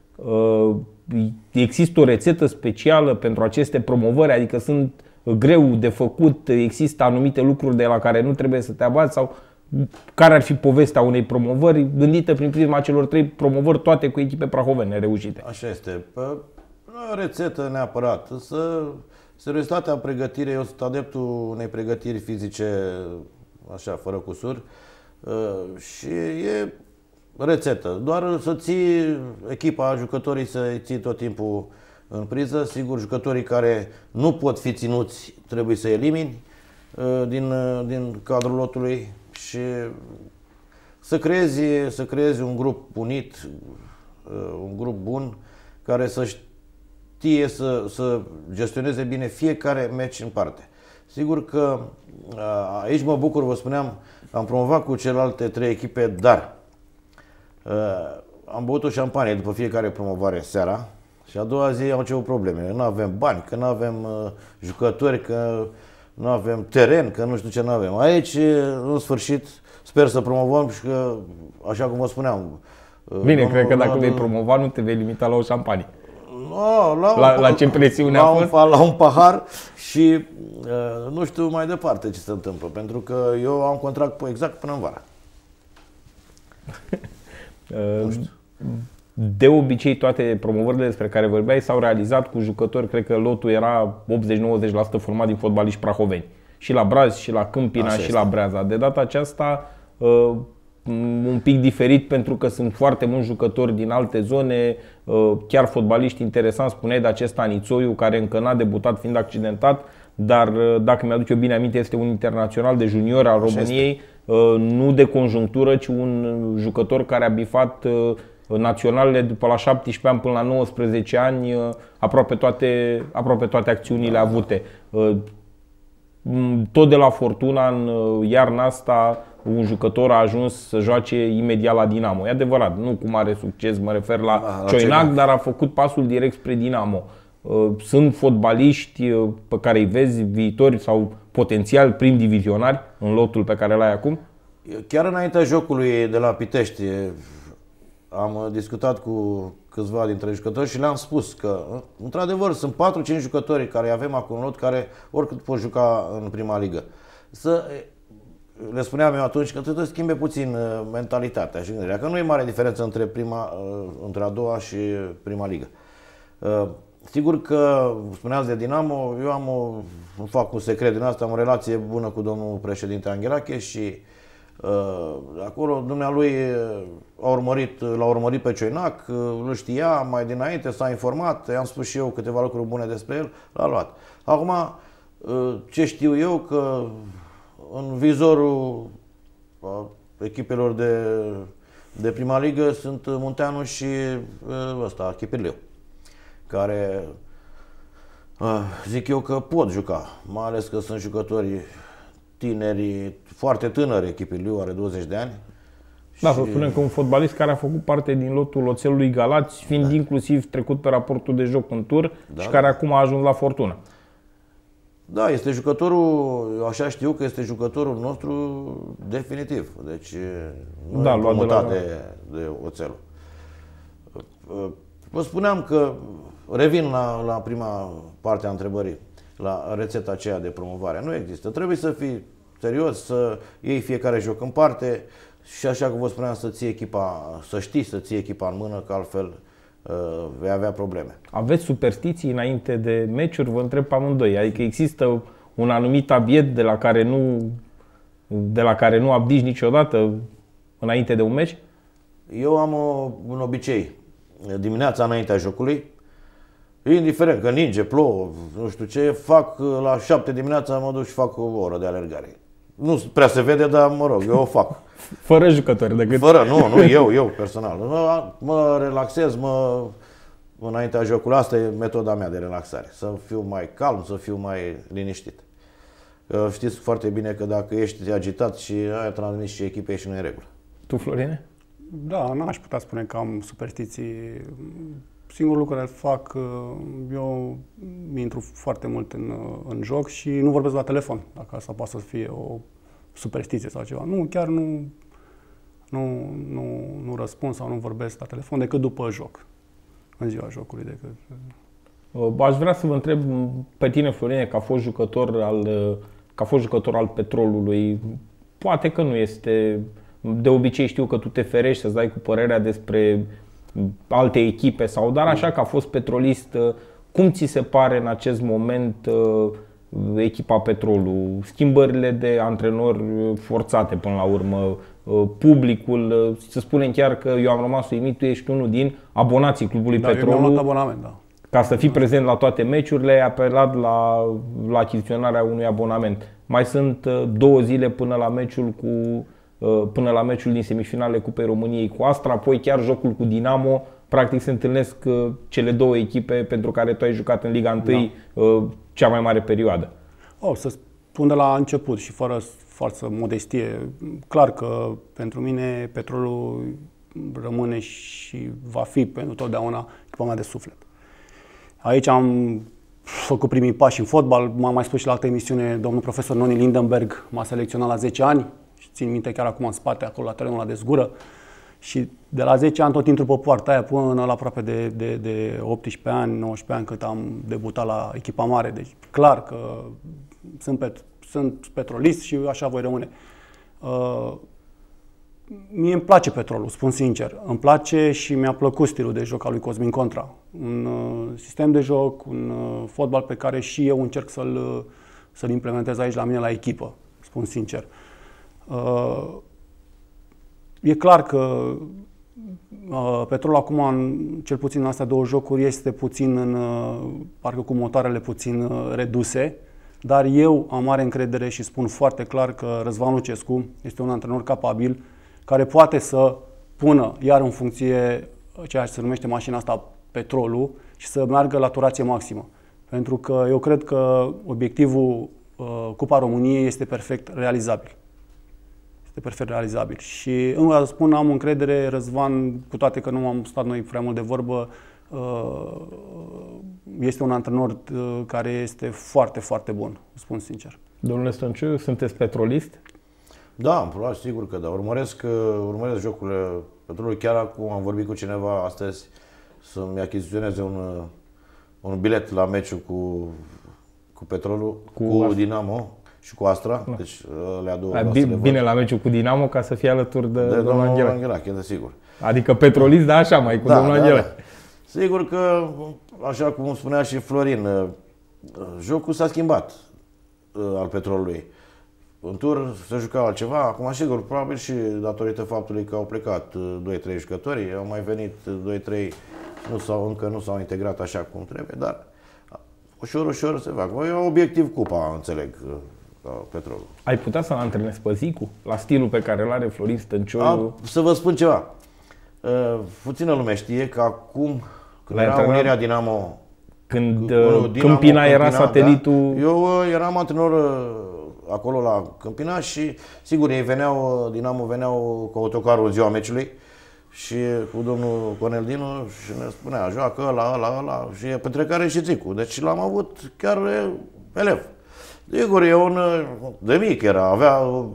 Există o rețetă specială pentru aceste promovări? Adică sunt greu de făcut? Există anumite lucruri de la care nu trebuie să te abați? Sau care ar fi povestea unei promovări gândită prin prisma celor trei promovări, toate cu echipe prahovene reușite? Așa este. O rețetă neapărat. Să, seriozitatea pregătirii, eu sunt adeptul unei pregătiri fizice așa, fără cusuri. Și e rețetă. Doar să ții echipa, jucătorii să ții tot timpul în priză. Sigur, jucătorii care nu pot fi ținuți trebuie să elimini din, din cadrul lotului și să creezi, să creezi un grup unit, un grup bun, care să știe să, să gestioneze bine fiecare meci în parte. Sigur că aici mă bucur, vă spuneam, am promovat cu celelalte trei echipe, dar am băut o șampanie după fiecare promovare seara și a doua zi au început problemele. Nu avem bani, că nu avem jucători, că nu avem teren, că nu știu ce nu avem. Aici, în sfârșit, sper să promovăm și că, așa cum vă spuneam... Bine, domnul, cred că dacă vei promova, nu te vei limita la o șampanie. No, la, la, la ce presiune la a fost? Un, la un pahar și uh, nu știu mai departe ce se întâmplă, pentru că eu am contract exact până în vara. uh, de obicei, toate promovările despre care vorbeai s-au realizat cu jucători, cred că lotul era optzeci-nouăzeci la sută format din fotbaliști prahoveni. Și la Braz, și la Câmpina, Așa și este. la Breaza. De data aceasta, uh, un pic diferit, pentru că sunt foarte mulți jucători din alte zone, uh, chiar fotbaliști interesanți. Spuneai de acest Anițoiu, care încă n-a debutat fiind accidentat, dar uh, dacă mi-aduc eu bine aminte, este un internațional de junior al Așa României, uh, nu de conjunctură, ci un jucător care a bifat uh, naționalele după la șaptesprezece ani până la nouăsprezece ani, aproape toate, aproape toate acțiunile avute. Tot de la Fortuna, în iarna asta, un jucător a ajuns să joace imediat la Dinamo. E adevărat, nu cu mare succes, mă refer la Cioinac, dar a făcut pasul direct spre Dinamo. Sunt fotbaliști pe care îi vezi viitori sau potențial prim divizionari în lotul pe care l-ai acum? Chiar înaintea jocului de la Pitești, am discutat cu câțiva dintre jucători și le-am spus că, într-adevăr, sunt patru-cinci jucători care avem acum în lot, care oricât pot juca în prima ligă. Să, le spuneam eu atunci că trebuie să schimbe puțin mentalitatea și gândirea, că nu e mare diferență între, prima, între a doua și prima ligă. Sigur că, spuneați de Dinamo, eu am o, nu fac un secret din asta, am o relație bună cu domnul președinte Anghelache și Acolo dumnealui a urmărit, l-a urmărit pe Cioinac, îl știa mai dinainte, s-a informat, i-am spus și eu câteva lucruri bune despre el, l-a luat. Acum, ce știu eu, că în vizorul echipelor de, de prima ligă sunt Munteanu și ăsta, Chipirliu, care zic eu că pot juca, mai ales că sunt jucători tineri, foarte tânări. Chipirliu are douăzeci de ani. Da, să spunem că un fotbalist care a făcut parte din lotul oțelului Galați, fiind da. inclusiv trecut pe raportul de joc în tur da, și care da. acum a ajuns la Fortuna. Da, este jucătorul, așa știu că este jucătorul nostru definitiv. Deci nu da, e promutat de, la... de, de oțelul. Vă spuneam că revin la, la prima parte a întrebării, la rețeta aceea de promovare. Nu există. Trebuie să fii serios, să iei fiecare joc în parte și, așa cum vă spuneam, să ții echipa, să știi să ții echipa în mână, că altfel uh, vei avea probleme. Aveți superstiții înainte de meciuri? Vă întreb pe amândoi. Adică există un anumit abiet de la care nu, de la care nu abdici niciodată înainte de un meci? Eu am o, un obicei. Dimineața înaintea jocului, indiferent că ninge, plouă, nu știu ce, fac la șapte dimineața, mă duc și fac o oră de alergare. Nu prea se vede, dar mă rog, eu o fac. Fără jucători decât... Fără, nu, nu, eu, eu personal. Mă, mă relaxez, mă, înaintea jocului. Asta e metoda mea de relaxare. Să fiu mai calm, să fiu mai liniștit. Știți foarte bine că dacă ești agitat și ai transmis și echipei și nu e în regulă. Tu, Florine? Da, n-aș putea spune că am superstiții. Singurul lucru care fac, eu intru foarte mult în, în joc și nu vorbesc la telefon, dacă asta poate să fie o superstiție sau ceva. Nu, chiar nu, nu, nu, nu răspund sau nu vorbesc la telefon decât după joc, în ziua jocului. Decât... Aș vrea să vă întreb pe tine, Florine, ca fost jucător al, ca fost jucător al Petrolului, poate că nu este... De obicei știu că tu te ferești să-ți dai cu părerea despre alte echipe sau, dar așa că a fost petrolist, cum ți se pare în acest moment echipa Petrolul? Schimbările de antrenori forțate până la urmă, publicul, să spunem chiar că eu am rămas uimit, tu ești unul din abonații clubului da, Petrolul. Eu mi-am luat abonament, da. Ca să fii prezent la toate meciurile, ai apelat la, la achiziționarea unui abonament. Mai sunt două zile până la meciul cu până la meciul din semifinale Cupei României cu Astra, apoi chiar jocul cu Dinamo. Practic se întâlnesc cele două echipe pentru care tu ai jucat în Liga unu da. cea mai mare perioadă. O, să spun de la început și fără forță modestie, clar că pentru mine Petrolul rămâne și va fi pentru totdeauna echipa mea de suflet. Aici am făcut primii pași în fotbal, m-am mai spus și la altă emisiune, domnul profesor Noni Lindenberg m-a selecționat la zece ani. Țin minte chiar acum în spate, acolo la terenul ăla de zgură. Și de la zece ani tot intru pe poarta aia până la aproape de, de, de optsprezece ani, nouăsprezece ani cât am debutat la echipa mare. Deci clar că sunt, pet, sunt petrolist și așa voi rămâne. Uh, mie îmi place Petrolul, spun sincer. Îmi place și mi-a plăcut stilul de joc al lui Cosmin Contra. Un uh, sistem de joc, un uh, fotbal pe care și eu încerc să-l, uh, să-l implementez aici la mine la echipă, spun sincer. Uh, e clar că uh, Petrolul acum, în, cel puțin în astea două jocuri, este puțin în, uh, parcă cu motoarele puțin uh, reduse, dar eu am mare încredere și spun foarte clar că Răzvan Lucescu este un antrenor capabil care poate să pună iar în funcție ceea ce se numește mașina asta Petrolul și să meargă la turație maximă. Pentru că eu cred că obiectivul uh, Cupa României este perfect realizabil. Este perfect realizabil. Și încă să spun, am încredere, Răzvan, cu toate că nu am stat noi prea mult de vorbă, este un antrenor care este foarte, foarte bun, spun sincer. Domnule Stănciu, sunteți petrolist? Da, probabil, sigur că da. Urmăresc, urmăresc jocurile Petrolului. Chiar acum am vorbit cu cineva astăzi să-mi achiziționeze un, un bilet la meciul cu, cu Petrolul, cu, cu Dinamo și cu Astra. Da. Deci le-a două. Bine, bine la meciul cu Dinamo ca să fie alături de, de domnul Anghelache. Anghelache, de sigur. Adică petrolist, da, așa, mai cu da, domnul da, Anghelache. Da. Sigur că, așa cum spunea și Florin, jocul s-a schimbat al Petrolului. în tur se juca altceva. Acum, sigur, probabil și datorită faptului că au plecat doi trei jucători, au mai venit doi trei, nu s-au, încă nu s-au integrat așa cum trebuie, dar ușor, ușor se fac. E obiectiv cupa, înțeleg, Petrolul. Ai putea să-l antrenezi pe Zicu, la stilul pe care îl are Florin Stăncioiu? A, să vă spun ceva. Uh, puțină lume știe că acum, când La era Unirea Dinamo, când Dinamo, Câmpina era Câmpina, satelitul... Da, eu uh, eram antrenor uh, acolo la Câmpina și, sigur, ei veneau, Dinamo veneau cu autocarul în ziua meciului și cu domnul Cornel Dinu și ne spunea, joacă ăla, ăla, ăla, și pentru care și Zicu. Deci l-am avut chiar elev. Sigur, e un, de mic era, avea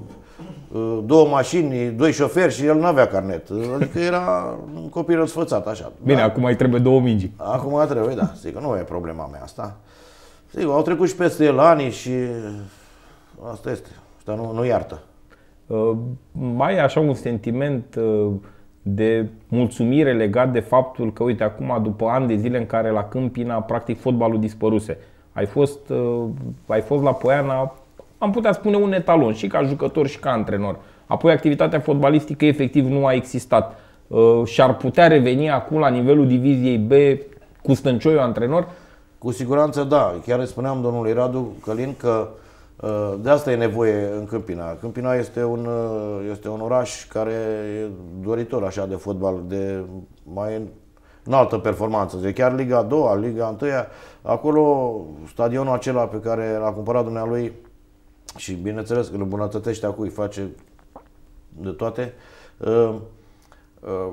două mașini, doi șoferi și el nu avea carnet. Adică era un copil răsfățat, așa. Bine, da. Acum mai trebuie două mingi. Acum trebuie, da, sigur, nu e problema mea asta. Sigur, au trecut și peste el ani și asta este, asta nu, nu iartă. Uh, mai e așa un sentiment uh, de mulțumire legat de faptul că, uite, acum, după ani de zile în care la Câmpina, practic, fotbalul dispăruse. Ai fost, uh, ai fost la Poiana, am putea spune, un etalon, și ca jucător și ca antrenor. Apoi activitatea fotbalistică efectiv nu a existat. Uh, și-ar putea reveni acum la nivelul diviziei B cu Stăncioiu antrenor? Cu siguranță da. Chiar îi spuneam domnului Radu Călin că uh, de asta e nevoie în Câmpina. Câmpina este un, uh, este un oraș care e doritor așa de fotbal, de mai înaltă performanță. De chiar Liga a doua, Liga unu, acolo stadionul acela pe care l-a cumpărat dumnealui și bineînțeles că îl îmbunătățește acum, îi face de toate, uh, uh,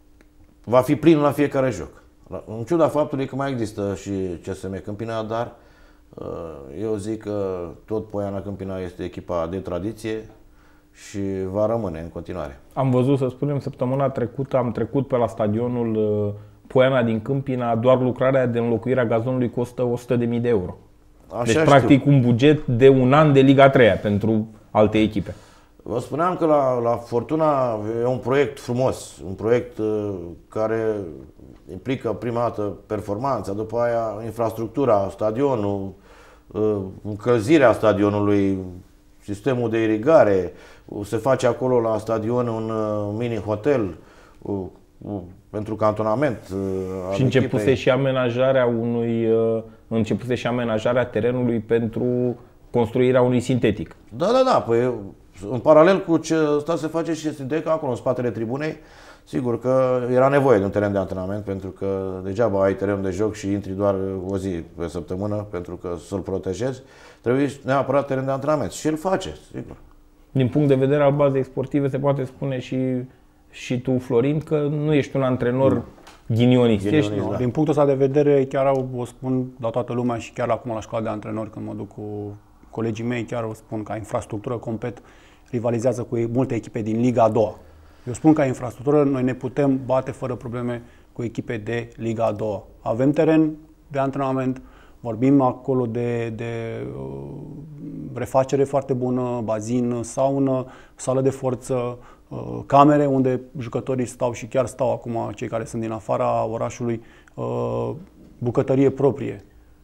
va fi plin la fiecare joc. În ciuda faptului că mai există și C S M Câmpina, dar uh, eu zic că tot Poiana Câmpina este echipa de tradiție și va rămâne în continuare. Am văzut, să spunem, săptămâna trecută, am trecut pe la stadionul uh, Poiana din Câmpina, doar lucrarea de înlocuire a gazonului costă o sută de mii de euro. Așa deci, știu. practic, un buget de un an de Liga a treia pentru alte echipe. Vă spuneam că la, la Fortuna e un proiect frumos, un proiect uh, care implică prima dată performanța, după aia infrastructura, stadionul, uh, încălzirea stadionului, sistemul de irigare, se face acolo la stadion un uh, mini-hotel uh, uh, pentru cantonament. Uh, și începuse și amenajarea unui, uh, începuse și amenajarea terenului pentru construirea unui sintetic. Da, da, da, păi în paralel cu ce ăsta se face și sintetica acolo în spatele tribunei. Sigur că era nevoie de un teren de antrenament, pentru că degeaba ai teren de joc și intri doar o zi pe săptămână pentru că să-l protejezi. Trebuie neapărat teren de antrenament și el face, sigur. Din punct de vedere al bazei sportive se poate spune și, și tu, Florin, că nu ești un antrenor mm. ghinionist. Ghinionist, ești, da. Din punctul ăsta de vedere, chiar o spun la toată lumea și chiar acum la școala de antrenori, când mă duc cu colegii mei, chiar o spun, ca infrastructură complet rivalizează cu multe echipe din Liga a doua. Eu spun ca infrastructură, noi ne putem bate fără probleme cu echipe de Liga a doua. Avem teren de antrenament, vorbim acolo de, de uh, refacere foarte bună, bazin, saună, sală de forță, uh, camere unde jucătorii stau și chiar stau acum cei care sunt din afara orașului, uh, bucătărie proprie.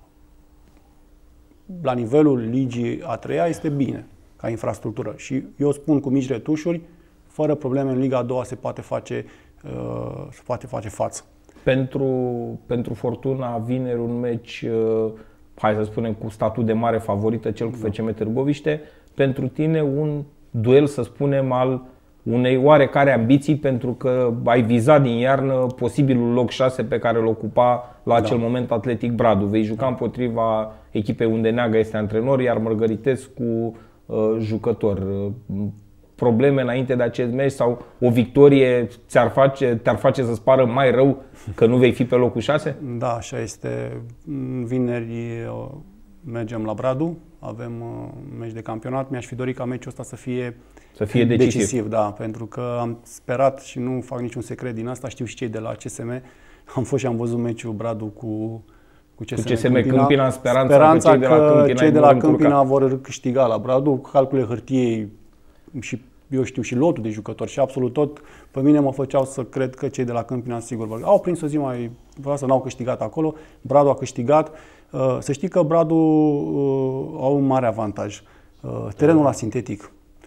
La nivelul Ligii a treia este bine ca infrastructură și eu spun cu mici retușuri, fără probleme în Liga a doua se poate face, uh, se poate face față. Pentru, pentru Fortuna, vineri un meci, uh, hai să spunem, cu statut de mare favorită, cel cu F C M Târgoviște. Pentru tine un duel, să spunem, al unei oarecare ambiții, pentru că ai vizat din iarnă posibilul loc șase pe care îl ocupa la acel da. moment Atletic Bradu. Vei juca împotriva echipei unde Neaga este antrenor, iar Mărgăritescu uh, jucător. Probleme înainte de acest meci sau o victorie ți-ar face, te-ar face să-ți pară mai rău că nu vei fi pe locul șase? Da, așa este. Vineri mergem la Bradu, avem meci de campionat. Mi-aș fi dorit ca meciul ăsta să fie, să fie decisiv. decisiv, da, pentru că am sperat și nu fac niciun secret din asta, știu și cei de la C S M. Am fost și am văzut meciul Bradu cu cu C S M, cu C S M Câmpina, Câmpina în speranța, speranța că cei de la Câmpina, cei de la Câmpina vor câștiga la Bradu, cu calcule hârtiei și eu știu și lotul de jucători și absolut tot pe mine mă făceau să cred că cei de la Câmpina sigur vor. Au prins o zi mai să n-au câștigat acolo, Bradu a câștigat. Să știi că Bradu au un mare avantaj. Terenul la sintetic.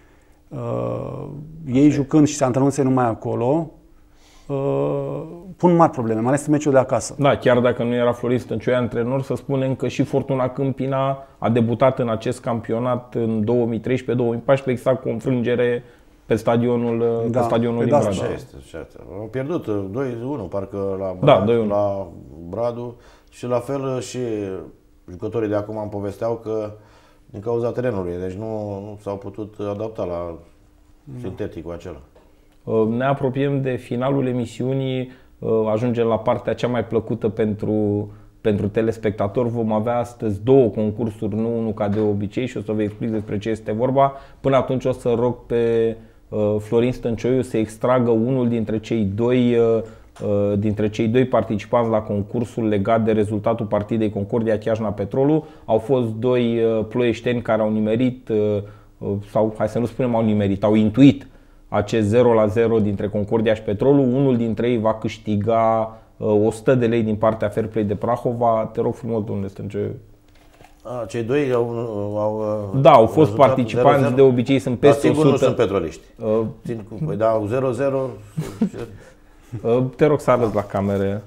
Ei jucând și se antrenându-se numai acolo, pun mari probleme, mai ales în meciul de acasă. Da, chiar dacă nu era Florin Stăncioiu antrenor, să spunem că și Fortuna Câmpina a debutat în acest campionat în două mii treisprezece două mii paisprezece, exact cu o înfrângere pe stadionul, da, pe stadionul din da, Bradu. Așa este, așa este. Au pierdut doi unu, parcă la Da, Bradu, doi unu. la Bradu și la fel și jucătorii de acum îmi povesteau că din cauza terenului, deci nu, nu s-au putut adapta la sinteticul acela. Ne apropiem de finalul emisiunii, ajungem la partea cea mai plăcută pentru, pentru telespectatori. Vom avea astăzi două concursuri, nu unul ca de obicei, și o să vă explic despre ce este vorba. Până atunci o să rog pe Florin Stăncioiu să extragă unul dintre cei doi dintre cei doi participanți la concursul legat de rezultatul partidei Concordia Chiajna Petrolul. Au fost doi ploieșteni care au nimerit, sau hai să nu spunem au nimerit, au intuit acest zero la zero dintre Concordia și Petrolul. Unul dintre ei va câștiga o sută de lei din partea Fair Play de Prahova. Te rog frumos, domnule Stăncioiu. A, cei doi au, au Da, au fost participanți, zero zero. De obicei sunt peste o sută. o sută. Nu sunt petroliști. Uh, Țin cu, păi da, zero zero. Te rog să arăți la cameră.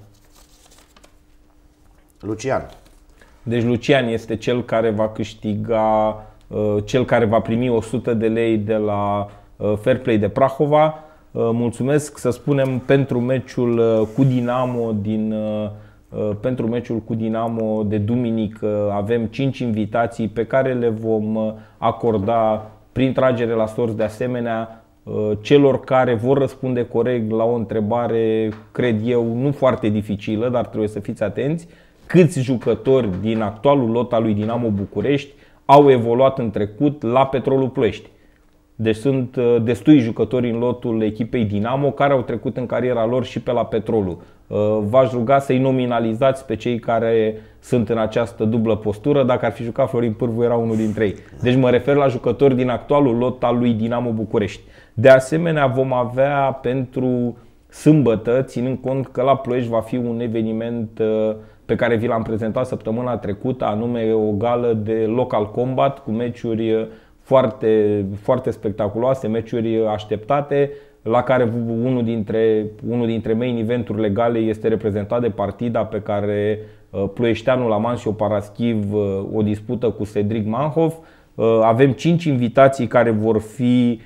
Lucian. Deci Lucian este cel care va câștiga, cel care va primi o sută de lei de la Fair Play de Prahova. Mulțumesc, să spunem, pentru meciul cu Dinamo din pentru meciul cu Dinamo de duminică avem cinci invitații pe care le vom acorda prin tragere la sorți, de asemenea celor care vor răspunde corect la o întrebare, cred eu, nu foarte dificilă, dar trebuie să fiți atenți. Câți jucători din actualul lot al lui Dinamo București au evoluat în trecut la Petrolul Ploiești? Deci sunt destui jucători în lotul echipei Dinamo care au trecut în cariera lor și pe la Petrolul. V-aș ruga să-i nominalizați pe cei care sunt în această dublă postură. Dacă ar fi jucat Florin Pârvu, era unul dintre ei. Deci mă refer la jucători din actualul lot al lui Dinamo București. De asemenea, vom avea pentru sâmbătă, ținând cont că la Ploiești va fi un eveniment pe care vi l-am prezentat săptămâna trecută, anume o gală de local combat cu meciuri foarte, foarte spectaculoase, meciuri așteptate, la care unul dintre, unul dintre main eventuri legale este reprezentat de partida pe care ploieșteanul Amancio Paraschiv o dispută cu Cedric Manhof. Avem cinci invitații care vor fi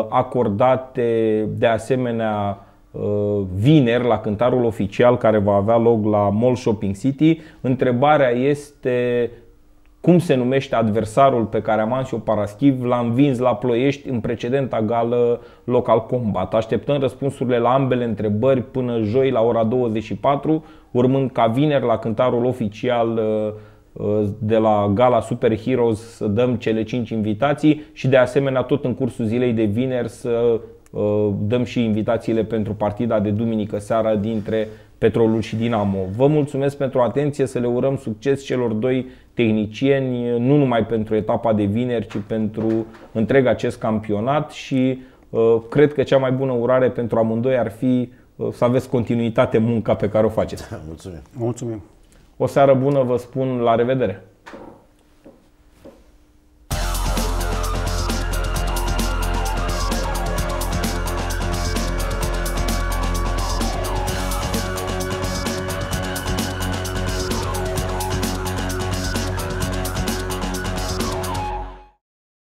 acordate de asemenea vineri la cântarul oficial care va avea loc la Mall Shopping City. Întrebarea este: cum se numește adversarul pe care Amancio Paraschiv l-a învins la Ploiești în precedenta gală Local Combat? Așteptăm răspunsurile la ambele întrebări până joi la ora douăzeci și patru, urmând ca vineri la cântarul oficial de la gala Super Heroes să dăm cele cinci invitații și de asemenea tot în cursul zilei de vineri să dăm și invitațiile pentru partida de duminică seara dintre Petrolul și Dinamo. Vă mulțumesc pentru atenție, să le urăm succes celor doi tehnicieni, nu numai pentru etapa de vineri, ci pentru întreg acest campionat și uh, cred că cea mai bună urare pentru amândoi ar fi uh, să aveți continuitate în munca pe care o faceți. Mulțumim. Mulțumim. O seară bună, vă spun la revedere!